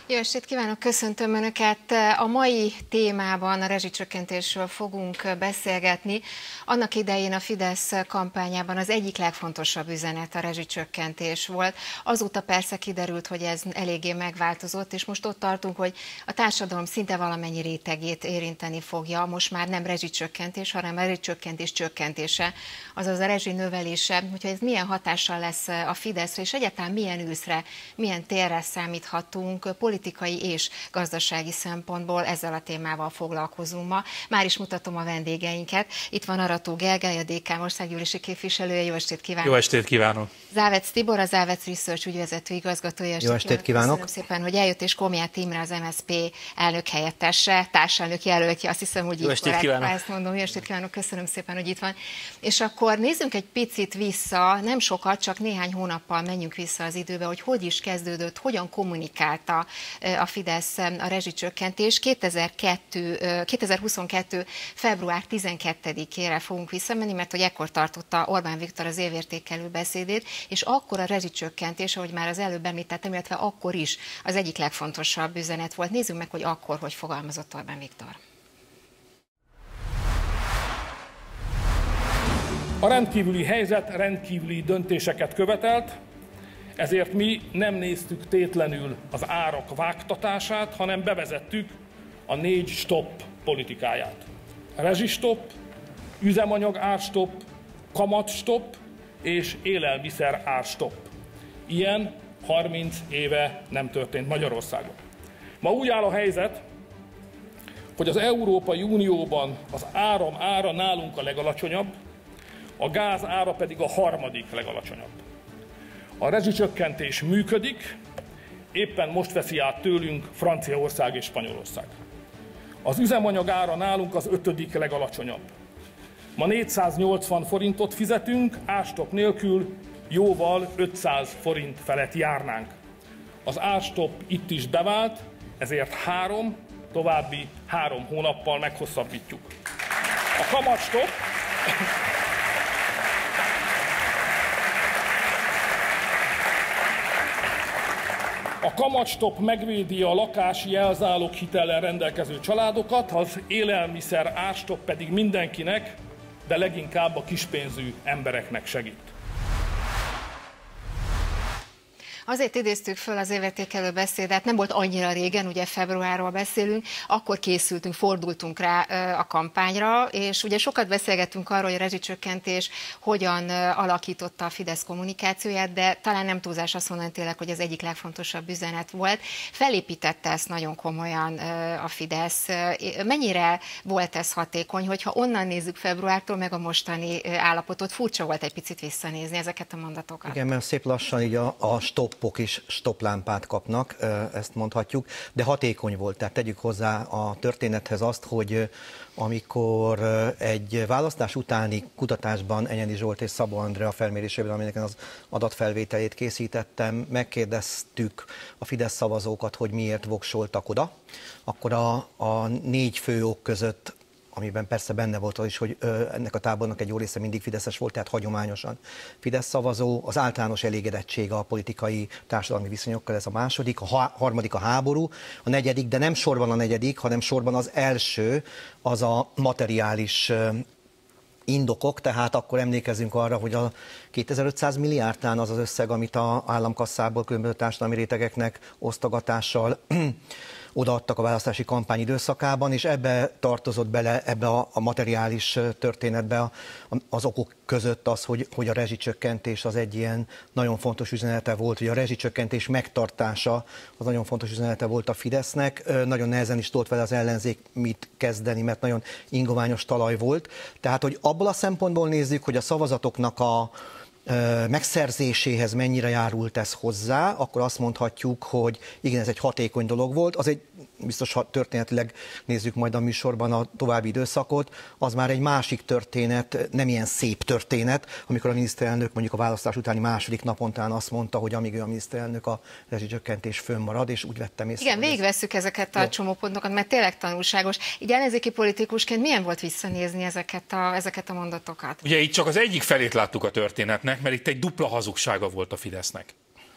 Jó estét kívánok, köszöntöm Önöket! A mai témában a rezsicsökkentésről fogunk beszélgetni. Annak idején a Fidesz kampányában az egyik legfontosabb üzenet a rezsicsökkentés volt. Azóta persze kiderült, hogy ez eléggé megváltozott, és most ott tartunk, hogy a társadalom szinte valamennyi rétegét érinteni fogja. Most már nem rezsicsökkentés, hanem a rezsicsökkentés csökkentése, azaz a rezsi növelése. Úgyhogy ez milyen hatással lesz a Fideszre, és egyáltalán milyen űszre, milyen térre számíthatunk politikai és gazdasági szempontból, ezzel a témával foglalkozunk ma. Már is mutatom a vendégeinket. Itt van Arató Gergely, a DK országgyűlési képviselője. Jó estét kívánok! Jó estét kívánok! Závec Tibor, az Závec Research ügyvezető igazgatója. Jó estét kívánok! Köszönöm szépen, hogy eljött, és Komját Imre, az MSZP elnök helyettese, társelnök jelöltje, azt hiszem, hogy így korrekt, ha ezt mondom. Jó estét kívánok, köszönöm szépen, hogy itt van. És akkor nézzünk egy picit vissza, nem sokat, csak néhány hónappal menjünk vissza az időbe, hogy is kezdődött, hogyan kommunikálta a Fidesz a rezsicsökkentés. 2022. február 12-ére fogunk visszamenni, mert hogy ekkor tartotta Orbán Viktor az évértékelő beszédét, és akkor a rezsicsökkentés, ahogy már az előbb említettem, illetve akkor is az egyik legfontosabb üzenet volt. Nézzük meg, hogy akkor hogy fogalmazott Orbán Viktor. A rendkívüli helyzet rendkívüli döntéseket követelt, ezért mi nem néztük tétlenül az árak vágtatását, hanem bevezettük a 4 stop politikáját. Rezsistop, üzemanyag árstop, kamatstop és élelmiszer árstop. Ilyen 30 éve nem történt Magyarországon. Ma úgy áll a helyzet, hogy az Európai Unióban az áram ára nálunk a legalacsonyabb, a gáz ára pedig a 3. legalacsonyabb. A rezsicsökkentés működik, éppen most veszi át tőlünk Franciaország és Spanyolország. Az üzemanyag ára nálunk az 5. legalacsonyabb. Ma 480 forintot fizetünk, árstop nélkül jóval 500 forint felett járnánk. Az árstop itt is bevált, ezért további 3 hónappal meghosszabbítjuk. A kamatstop A kamatstop megvédi a lakási jelzálog hitellel rendelkező családokat, az élelmiszer árstop pedig mindenkinek, de leginkább a kispénzű embereknek segít. Azért idéztük föl az évértékelő beszédet, nem volt annyira régen, ugye februárról beszélünk, akkor készültünk, fordultunk rá a kampányra, és ugye sokat beszélgettünk arról, hogy a rezsicsökkentés hogyan alakította a Fidesz kommunikációját, de talán nem túlzás azt mondani tényleg, hogy az egyik legfontosabb üzenet volt. Felépítette ezt nagyon komolyan a Fidesz. Mennyire volt ez hatékony, hogyha onnan nézzük februártól, meg a mostani állapotot, furcsa volt egy picit visszanézni ezeket a mondatokat. Igen, mert szép lassan így a stoppok is stoplámpát kapnak, ezt mondhatjuk, de hatékony volt. Tehát tegyük hozzá a történethez azt, hogy amikor egy választás utáni kutatásban Enyedi Zsolt és Szabó Andrea felmérésében, aminek az adatfelvételét készítettem, megkérdeztük a Fidesz szavazókat, hogy miért voksoltak oda, akkor a 4 fő ok között, amiben persze benne volt az is, hogy ennek a tábornak egy jó része mindig fideszes volt, tehát hagyományosan Fidesz szavazó, az általános elégedettség a politikai társadalmi viszonyokkal, ez a második, a harmadik a háború, a negyedik, de nem sorban a negyedik, hanem sorban az első, az a materiális indokok, tehát akkor emlékezzünk arra, hogy a 2500 milliárd tán az az összeg, amit az államkasszából különböző társadalmi rétegeknek osztogatással odaadtak a választási kampány időszakában, és ebbe tartozott bele, ebbe a materiális történetbe az okok között az, hogy a rezsicsökkentés az egy ilyen nagyon fontos üzenete volt, hogy a rezsicsökkentés megtartása az nagyon fontos üzenete volt a Fidesznek. Nagyon nehezen is tudott vele az ellenzék mit kezdeni, mert nagyon ingoványos talaj volt. Tehát, hogy abból a szempontból nézzük, hogy a szavazatoknak a megszerzéséhez mennyire járult ez hozzá, akkor azt mondhatjuk, hogy igen, ez egy hatékony dolog volt. Az egy, biztos ha történetileg nézzük majd a műsorban a további időszakot, az már egy másik történet, nem ilyen szép történet, amikor a miniszterelnök mondjuk a választás utáni második napontán azt mondta, hogy amíg ő a miniszterelnök, a rezsicsökkentés fönnmarad, és úgy vettem észre. Igen, végigvesszük ezeket a csomópontokat, mert tényleg tanulságos. Így ellenzéki politikusként milyen volt visszanézni ezeket a mondatokat? Ugye itt csak az egyik felét láttuk a történetnek, mert itt egy dupla hazugsága volt a Fidesznek.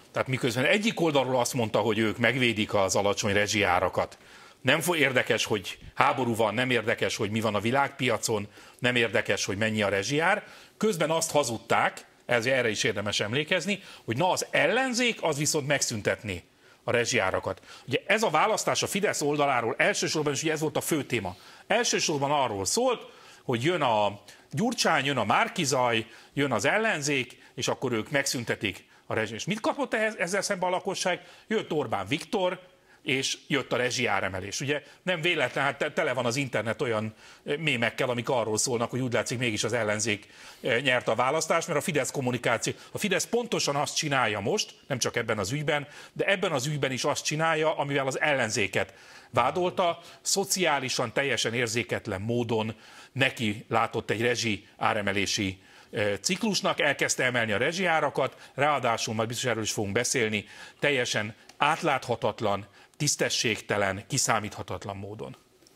Tehát miközben egyik oldalról azt mondta, hogy ők megvédik az alacsony rezsiárakat, nem érdekes, hogy háború van, nem érdekes, hogy mi van a világpiacon, nem érdekes, hogy mennyi a rezsiár, közben azt hazudták, erre is érdemes emlékezni, hogy na az ellenzék az viszont megszüntetné a rezsiárakat. Ugye ez a választás a Fidesz oldaláról elsősorban, és ugye ez volt a fő téma, elsősorban arról szólt, hogy jön a Gyurcsány, jön a Márki-Zaj, jön az ellenzék, és akkor ők megszüntetik a rezsi. És mit kapott ezzel szemben a lakosság? Jött Orbán Viktor, és jött a rezsiáremelés. Ugye nem véletlen, hát tele van az internet olyan mémekkel, amik arról szólnak, hogy úgy látszik mégis az ellenzék nyert a választást, mert a Fidesz kommunikáció, a Fidesz pontosan azt csinálja most, nem csak ebben az ügyben, de ebben az ügyben is azt csinálja, amivel az ellenzéket vádolta, szociálisan teljesen érzéketlen módon neki látott egy rezsi áremelési ciklusnak, elkezdte emelni a rezsiárakat, ráadásul majd biztos erről is fogunk beszélni, teljesen átláthatatlan, tisztességtelen, kiszámíthatatlan módon.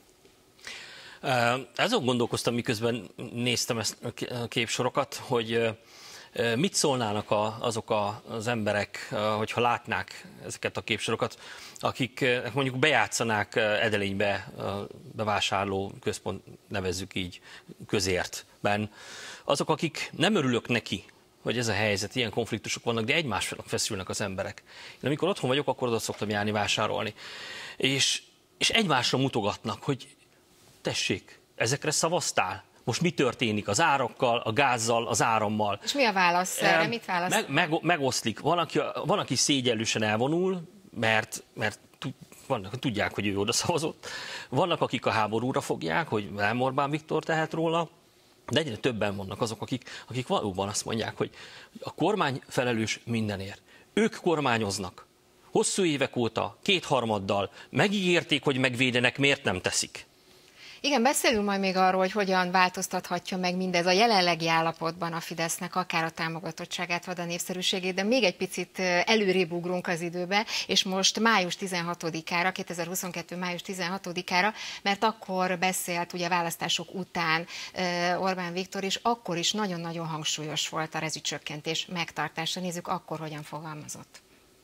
Azon gondolkoztam, miközben néztem ezt a képsorokat, hogy mit szólnának azok az emberek, hogyha látnák ezeket a képsorokat, akik mondjuk bejátszanák Edelénybe bevásárló központ, nevezzük így, közértben. Azok, akik nem örülök neki, hogy ez a helyzet, ilyen konfliktusok vannak, de egymásra feszülnek az emberek. Én amikor otthon vagyok, akkor oda szoktam járni vásárolni. És egymásra mutogatnak, hogy tessék, ezekre szavaztál? Most mi történik az árakkal, a gázzal, az árammal? És mi a válasz erre? Mit válasz? Megoszlik. Van, aki szégyellősen elvonul, mert tudják, hogy ő oda szavazott. Vannak, akik a háborúra fogják, hogy nem Orbán Viktor tehet róla, de egyre többen vannak azok, akik valóban azt mondják, hogy a kormány felelős mindenért. Ők kormányoznak. Hosszú évek óta, 2/3, megígérték, hogy megvédenek, miért nem teszik? Igen, beszélünk majd még arról, hogy hogyan változtathatja meg mindez a jelenlegi állapotban a Fidesznek akár a támogatottságát, vagy a népszerűségét, de még egy picit előrébb ugrunk az időbe, és most május 16-ára, 2022. május 16-ára, mert akkor beszélt ugye választások után Orbán Viktor, és akkor is nagyon-nagyon hangsúlyos volt a rezsicsökkentés megtartása. Nézzük akkor, hogyan fogalmazott.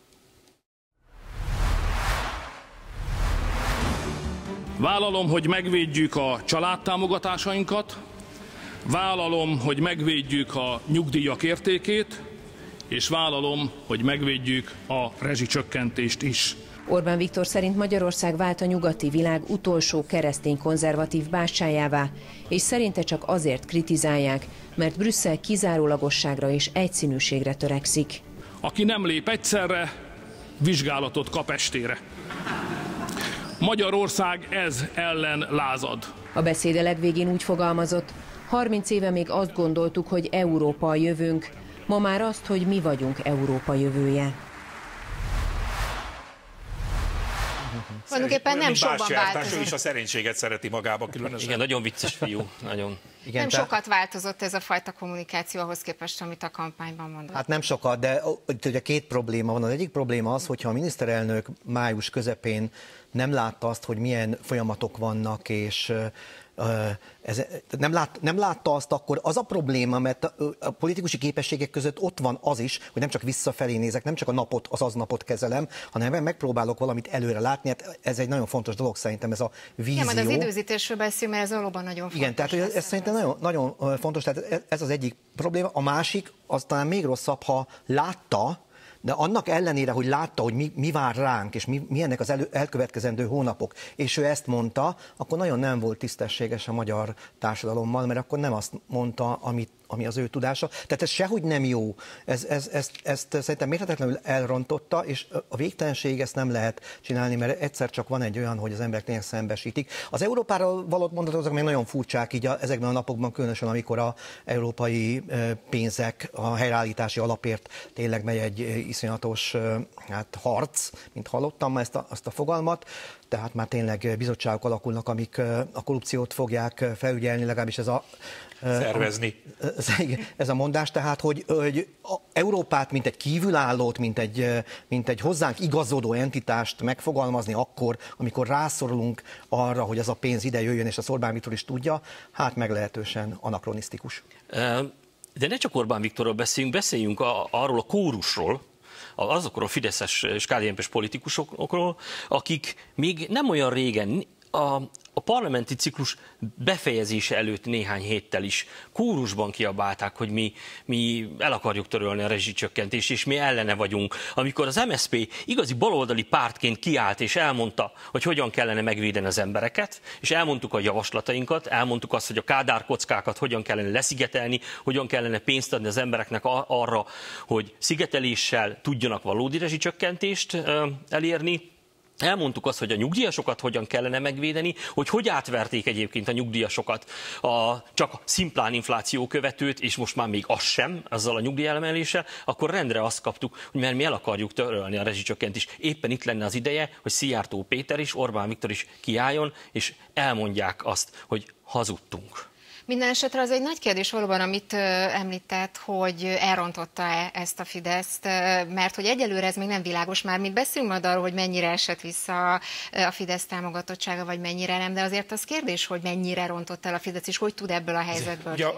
Vállalom, hogy megvédjük a családtámogatásainkat, vállalom, hogy megvédjük a nyugdíjak értékét, és vállalom, hogy megvédjük a rezsicsökkentést is. Orbán Viktor szerint Magyarország vált a nyugati világ utolsó keresztény konzervatív bástyájává, és szerinte csak azért kritizálják, mert Brüsszel kizárólagosságra és egyszínűségre törekszik. Aki nem lép egyszerre, vizsgálatot kap estére. Magyarország ez ellen lázad. A beszéde legvégén úgy fogalmazott, 30 éve még azt gondoltuk, hogy Európa a jövőnk, ma már azt, hogy mi vagyunk Európa jövője. Tulajdonképpen nem sokban változott. Ő is a szerénységet szereti magába különösen. Igen, nagyon vicces fiú. Nagyon. Igen, nem sokat változott ez a fajta kommunikáció ahhoz képest, amit a kampányban mondott. Hát nem sokat, de ugye két probléma van. Az egyik probléma az, hogyha a miniszterelnök május közepén nem látta azt, hogy milyen folyamatok vannak, és nem látta azt, akkor az a probléma, mert a politikusi képességek között ott van az is, hogy nem csak visszafelé nézek, nem csak a napot, az aznapot kezelem, hanem megpróbálok valamit előre látni. Hát ez egy nagyon fontos dolog szerintem, ez a vízió. Igen, majd az időzítésről beszélünk, mert ez valóban nagyon fontos. Igen, tehát ez szerintem nagyon fontos, tehát ez az egyik probléma. A másik, az talán még rosszabb, ha látta, de annak ellenére, hogy látta, hogy mi vár ránk, és milyennek az elkövetkezendő hónapok, és ő ezt mondta, akkor nagyon nem volt tisztességes a magyar társadalommal, mert akkor nem azt mondta, ami az ő tudása. Tehát ez sehogy nem jó. Ezt szerintem mérhetetlenül elrontotta, és a végtelenség ezt nem lehet csinálni, mert egyszer csak van egy olyan, hogy az emberek tényleg szembesítik. Az Európáról való mondatok azok még nagyon furcsák így ezekben a napokban, különösen amikor az európai pénzek a helyreállítási alapért tényleg megy egy iszonyatos harc, mint hallottam azt a fogalmat. Tehát már tényleg bizottságok alakulnak, amik a korrupciót fogják felügyelni, legalábbis ez a szervezni. Ez a mondás, tehát, hogy Európát, mint egy kívülállót, mint egy hozzánk igazodó entitást megfogalmazni akkor, amikor rászorulunk arra, hogy ez a pénz ide jöjjön, és az Orbán Viktor is tudja, hát meglehetősen anakronisztikus. De ne csak Orbán Viktorról beszéljünk arról a kórusról, azokról a fideszes és KDNP-s politikusokról, akik még nem olyan régen, a parlamenti ciklus befejezése előtt néhány héttel is kórusban kiabálták, hogy mi el akarjuk törölni a rezsicsökkentést, és mi ellene vagyunk. Amikor az MSZP igazi baloldali pártként kiállt, és elmondta, hogy hogyan kellene megvédeni az embereket, és elmondtuk a javaslatainkat, elmondtuk azt, hogy a Kádár kockákat hogyan kellene leszigetelni, hogyan kellene pénzt adni az embereknek arra, hogy szigeteléssel tudjanak valódi rezsicsökkentést elérni. Elmondtuk azt, hogy a nyugdíjasokat hogyan kellene megvédeni, hogy átverték egyébként a nyugdíjasokat csak szimplán infláció követőt, és most már még az sem, azzal a nyugdíjelemeléssel, akkor rendre azt kaptuk, hogy mert mi el akarjuk törölni a rezsicsökkentést. Éppen itt lenne az ideje, hogy Szijjártó Péter is, Orbán Viktor is kiálljon, és elmondják azt, hogy hazudtunk. Minden esetre az egy nagy kérdés valóban, amit említett, hogy elrontotta-e ezt a Fideszt, mert hogy egyelőre ez még nem világos, már mi beszélünk majd arról, hogy mennyire esett vissza a Fidesz támogatottsága, vagy mennyire nem, de azért az kérdés, hogy mennyire rontott el a Fidesz, és hogy tud ebből a helyzetből. Ja,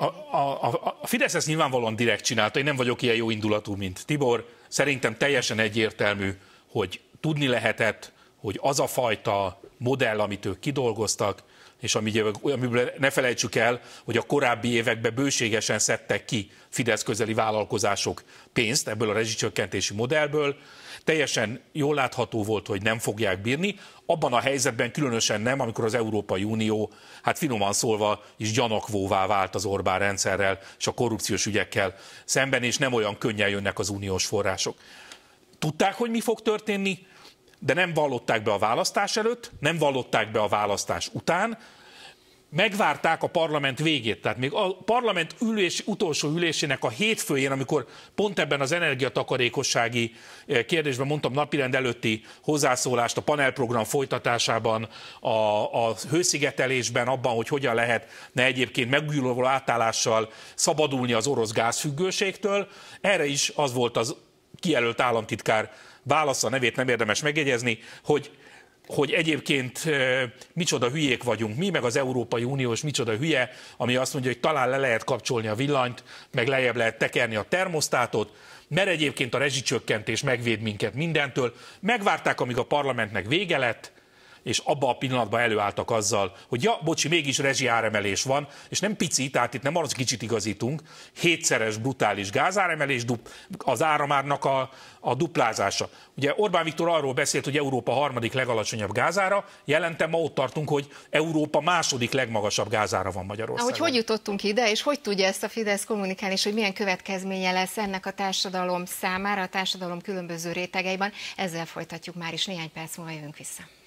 a Fidesz ezt nyilvánvalóan direkt csinálta, én nem vagyok ilyen jó indulatú, mint Tibor. Szerintem teljesen egyértelmű, hogy tudni lehetett, hogy az a fajta modell, amit ők kidolgoztak, és amiből ne felejtsük el, hogy a korábbi években bőségesen szedtek ki Fidesz közeli vállalkozások pénzt ebből a rezsicsökkentési modellből. Teljesen jól látható volt, hogy nem fogják bírni. Abban a helyzetben különösen nem, amikor az Európai Unió, hát finoman szólva is gyanakvóvá vált az Orbán rendszerrel és a korrupciós ügyekkel szemben, és nem olyan könnyen jönnek az uniós források. Tudták, hogy mi fog történni, de nem vallották be a választás előtt, nem vallották be a választás után, megvárták a parlament végét, tehát még a parlament utolsó ülésének a hétfőjén, amikor pont ebben az energiatakarékossági kérdésben mondtam napirend előtti hozzászólást a panelprogram folytatásában, a hőszigetelésben, abban, hogy hogyan lehetne egyébként megújuló átállással szabadulni az orosz gázfüggőségtől, erre is az volt az kijelölt államtitkár válasza, nevét nem érdemes megjegyezni, hogy egyébként micsoda hülyék vagyunk mi, meg az Európai Unió, és micsoda hülye, ami azt mondja, hogy talán le lehet kapcsolni a villanyt, meg lejjebb lehet tekerni a termosztátot, mert egyébként a rezsicsökkentés megvéd minket mindentől. Megvárták, amíg a parlamentnek vége lett, és abban a pillanatban előálltak azzal, hogy ja, bocsi, mégis rezsiáremelés van, és nem pici, tehát itt nem arra kicsit igazítunk, 7-szeres brutális gázáremelés, az áramárnak a duplázása. Ugye Orbán Viktor arról beszélt, hogy Európa harmadik legalacsonyabb gázára, jelentem ma ott tartunk, hogy Európa második legmagasabb gázára van Magyarországon. Hogy jutottunk ide, és hogy tudja ezt a Fidesz kommunikálni, és hogy milyen következménye lesz ennek a társadalom számára, a társadalom különböző rétegeiben, ezzel folytatjuk már is, néhány perc múlva jövünk vissza.